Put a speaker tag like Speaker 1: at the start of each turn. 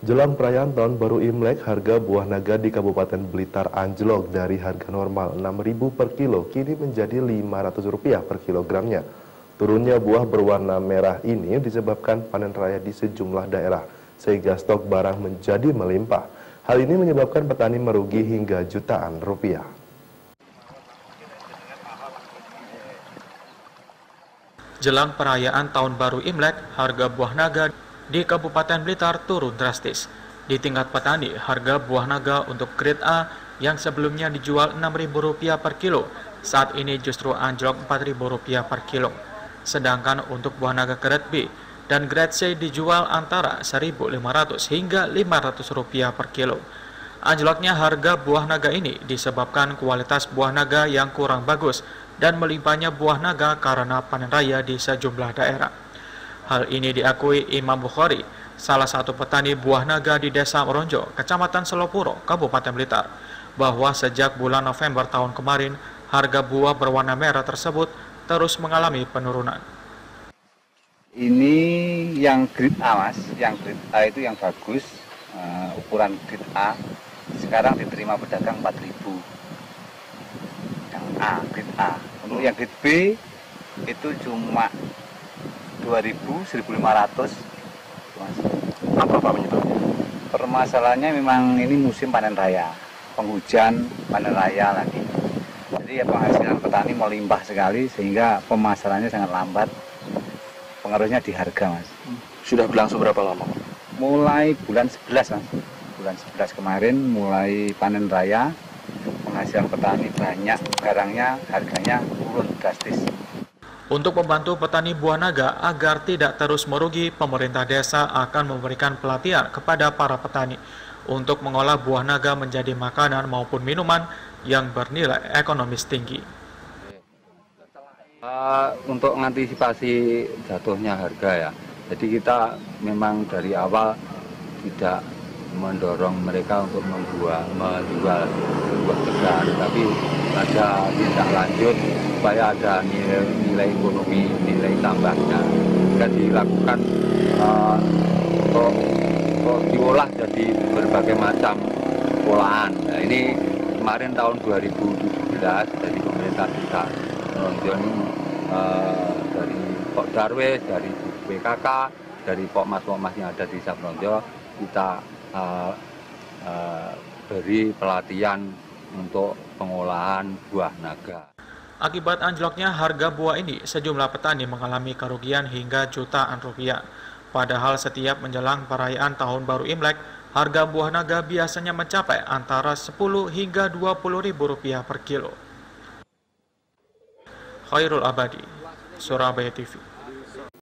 Speaker 1: Jelang perayaan Tahun Baru Imlek, harga buah naga di Kabupaten Blitar anjlok dari harga normal Rp6.000 per kilo kini menjadi Rp500 per kilogramnya. Turunnya buah berwarna merah ini disebabkan panen raya di sejumlah daerah, sehingga stok barang menjadi melimpah. Hal ini menyebabkan petani merugi hingga jutaan rupiah.
Speaker 2: Jelang perayaan Tahun Baru Imlek, harga buah naga di Kabupaten Blitar turun drastis. Di tingkat petani, harga buah naga untuk grade A yang sebelumnya dijual Rp6.000 per kilo, saat ini justru anjlok Rp4.000 per kilo. Sedangkan untuk buah naga grade B dan grade C dijual antara Rp1.500 hingga Rp500 per kilo. Anjloknya harga buah naga ini disebabkan kualitas buah naga yang kurang bagus dan melimpahnya buah naga karena panen raya di sejumlah daerah. Hal ini diakui Imam Bukhari, salah satu petani buah naga di Desa Meronjo, Kecamatan Selopuro, Kabupaten Blitar, bahwa sejak bulan November tahun kemarin, harga buah berwarna merah tersebut terus mengalami penurunan.
Speaker 3: Ini yang grade A, Mas. Yang grade A itu yang bagus, ukuran grade A. Sekarang diterima pedagang 4.000. Yang A, grade A. Untuk yang grade B itu cuma 2.000, 1.500.
Speaker 1: Apa Pak penyebabnya?
Speaker 3: Permasalahannya memang ini musim panen raya, penghujan, panen raya lagi. Jadi ya penghasilan petani melimpah sekali sehingga pemasarannya sangat lambat. Pengaruhnya di harga, Mas.
Speaker 1: Sudah berlangsung berapa lama?
Speaker 3: Mulai bulan 11, Mas. Bulan 11 kemarin mulai panen raya, penghasilan petani banyak, barangnya harganya turun drastis.
Speaker 2: Untuk membantu petani buah naga agar tidak terus merugi, pemerintah desa akan memberikan pelatihan kepada para petani untuk mengolah buah naga menjadi makanan maupun minuman yang bernilai ekonomis tinggi.
Speaker 4: Untuk mengantisipasi jatuhnya harga ya, jadi kita memang dari awal tidak mendorong mereka untuk menjual buah segar, tapi ada tindak lanjut supaya ada nilai ekonomi, nilai tambahnya bisa dilakukan untuk diolah jadi berbagai macam olahan. Nah, ini kemarin tahun 2017 dari pemerintah desa Meronjo ini dari Pok Darwis, dari BKK, dari Pokmas yang ada di Desa Meronjo, kita beri pelatihan untuk pengolahan buah naga.
Speaker 2: Akibat anjloknya harga buah ini, sejumlah petani mengalami kerugian hingga jutaan rupiah. Padahal setiap menjelang perayaan Tahun Baru Imlek, harga buah naga biasanya mencapai antara Rp10 hingga Rp20.000 per kilo. Khairul Abadi, Surabaya TV.